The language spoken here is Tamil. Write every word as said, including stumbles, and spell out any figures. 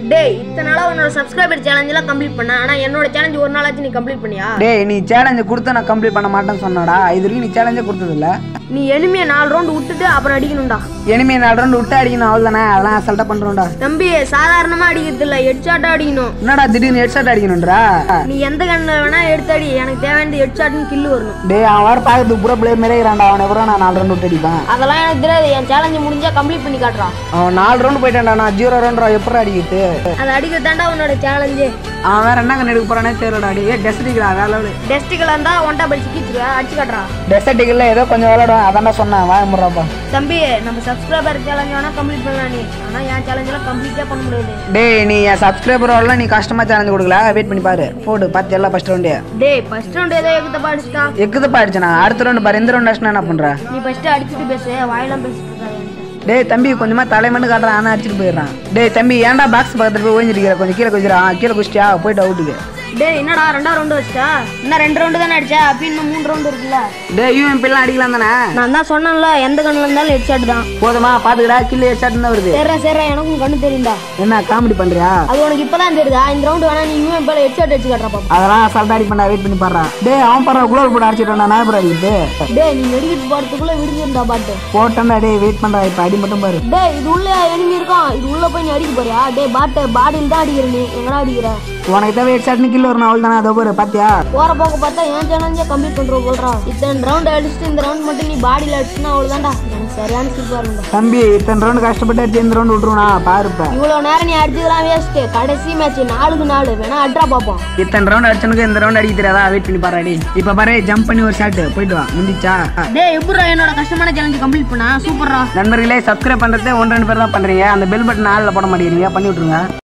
டேய் இத்தனை நாளா உன்னோட சப்ஸ்கிரைபர் சேலஞ்ச் எல்லாம் கம்ப்ளீட் பண்ண. ஆனா என்னோட சேலஞ்ச் ஒரு நாளாச்சு நீ கம்ப்ளீட் பண்ணியா? டேய் நீ சேலஞ்ச் கொடுத்தா நான் கம்ப்ளீட் பண்ண மாட்டேன்னு சொன்னடா. இது வரைக்கும் நீ சேலஞ்சே கொடுத்தது இல்ல. நீ எனிமியை நாலு ரவுண்ட் விட்டுட்டு அப்புறம் அடிக்கணும்டா. எனிமியை நாலு ரவுண்ட் விட்டு அடிக்கணும் அவ்வளவுதானே. அதெல்லாம் அசால்ட்டா பண்றோம்டா. தம்பி சாதாரணமா அடிக்கிறது இல்ல, ஹெட் ஷாட்டா அடிக்கணும். என்னடா திடீர்னு ஹெட் ஷாட் அடிக்கணும்ன்றா? நீ எந்த கண்ணுல வேணா எடுத்து அடி, எனக்கு தேவையான ஹெட் ஷாட்னு கில் வரணும். டேய் அவன் வர பாக்கிறதுக்கு புற பிளேயர் மேலே இருக்கிறான்டா. அவனை கூட நான் நாலு ரவுண்ட் விட்டு அடிப்பேன். அதெல்லாம் எனக்கு தெரியாது. என் சேலஞ்சு முடிஞ்சா கம்ப்ளீட் பண்ணி காட்டுறான். அவன் நாலு ரவுண்ட் போயிட்டான்டா. நான் ஜீரோ ரவுண்ட் எப்படி அடிக்கிறது? அதை அடிக்கிறதாண்டா உன்னோட சேலஞ்சு. அவன் வேற என்ன கண்ணு எடுக்க போறானே தெரியலடா. டே டெஸ்டிகளா வேலை டெஸ்டிகள் இருந்தா ஒன்டா படி சிக்கிச்சுக்க அடிச்சு காட்டுறான். டெஸ்டிகள்ல ஏதோ கொஞ்சம் விளையாடுவேன். அதான்டா சொன்னேன். வாங்க முறாப்பா தம்பி நம்ம சப்ஸ்கிரைபர் சேலஞ்ச் வேணா கம்ப்ளீட் பண்ணலாம் நீ. ஆனா என் சேலஞ்ச் எல்லாம் கம்ப்ளீட்டே பண்ண முடியாது. டேய் நீ என் சப்ஸ்கிரைபரோட நீ கஷ்டமா சேலஞ்ச் கொடுக்கல. வெயிட் பண்ணி பாரு. போடு பார்த்து எல்லாம் ஃபர்ஸ்ட் ரவுண்டே. டேய் ஃபர்ஸ்ட் ரவுண்ட் ஏதோ எக்குதப்பா அடிச்சிட்டா. எக்குதப்பா அடிச்சனா? அடுத்த ரவுண்ட் பாரு. இந்த ரவுண்ட் அடிச்சனா என்ன பண்ற? நீ ஃபர்ஸ்ட் அடிச்சிட்டு பேசு, வாயிலாம் பேசிட்டு இருக்காத. டேய் தம்பி கொஞ்சமா தலைமண்ணு காட்டுறான். ஆனா அடிச்சிட்டு போயிடுறான். டேய் தம்பி ஏன்டா பாக்ஸ் பக்கத்துல போய் ஓஞ்சிருக்கிற? கொஞ்சம் கீழே குதிரா. கீழே குதிச்சியா போயிட்டு அவுட்டுக்கு. டேய் என்னடா ரெண்டா ரவுண்ட் வச்சா? இன்னும் ரெண்டு ரவுண்ட் தானே அடிச்சா? அப்ப இன்னும் மூணு ரவுண்ட் இருக்குல்ல. டேய் யூஎம்பி எல்லாம் அடிக்கலாம் தானே? நான் தான் சொன்னேன்ல எந்த கண்ணுல இருந்தாலும் ஹெட் ஷாட் தான். போதுமா பாத்துக்கடா. கில் ஹெட் ஷாட் தான் வருது. சரிடா சரிடா எனக்கும் கண்ணு தெரியும்டா. என்ன காமெடி பண்றியா? அது உனக்கு இப்பதான் தெரியுதா? இந்த ரவுண்ட் வேணா நீ யூஎம்பி ல ஹெட் ஷாட் அடிச்சு காட்டுறா பாப்பா. அதெல்லாம் அசால்ட்டா அடி பண்ணா. வெயிட் பண்ணி பாறா. டேய் அவன் பாறா குளோர் போட்டு அடிச்சிட்டான். நான் எப்படி அடிக்குது? டேய் நீ மெடிக்கெட் போறதுக்குள்ள விடுஞ்சிருந்தா பாட்டு. போட்டேன்டா. டேய் வெயிட் பண்றா. இப்ப அடி மட்டும் பாரு. டேய் இது உள்ள எனிமி இருக்கான். இது உள்ள போய் நீ அடிக்க போறியா? டேய் பாட்டு பாடியில் தான் அடிக்கிற நீ. எங்கடா அடிக்கிற? உனக்கு தேவை ஹெட் ஷாட்னு கில் வரணும் அவ்வளவுதானே. அதோ பாரு பாத்தியா? போற போக்க பார்த்தா என் சேலஞ்சே கம்ப்ளீட் பண்றோம் போல்றா. இத்தனை ரவுண்ட் அடிச்சுட்டு இந்த ரவுண்ட் மட்டும் நீ பாடியில அடிச்சுனா அவ்வளவுதான்டா. எனக்கு சரியான சூப்பரா இருந்தா. தம்பி இத்தனை ரவுண்ட் கஷ்டப்பட்டு அடிச்சு இந்த ரவுண்ட் விட்டுருவா பாருப்ப. இவ்வளவு நேரம் நீ அடிச்சதெல்லாம் வேஸ்ட். கடைசி மேட்ச் நாலுக்கு நாலு வேணா அட்ரா பாப்போம். இத்தனை ரவுண்ட் அடிச்சனுக்கு இந்த ரவுண்ட் அடிக்க தெரியாதா? வெயிட் பண்ணி பாரு. இப்ப பாரு ஜம்ப் பண்ணி ஒரு ஷாட் போயிட்டு வா. முடிஞ்சா? டேய் எப்படிடா என்னோட கஷ்டமான சேலஞ்சு கம்ப்ளீட் பண்ணா? சூப்பர்ரா. நண்பர்களே சப்ஸ்கிரைப் பண்றதே ஒன்று ரெண்டு பேர் தான் பண்றீங்க. அந்த பெல் பட்டன் ஆள்ல போட மாட்டேங்கிறீங்க. பண்ணி விட்டுருங்க.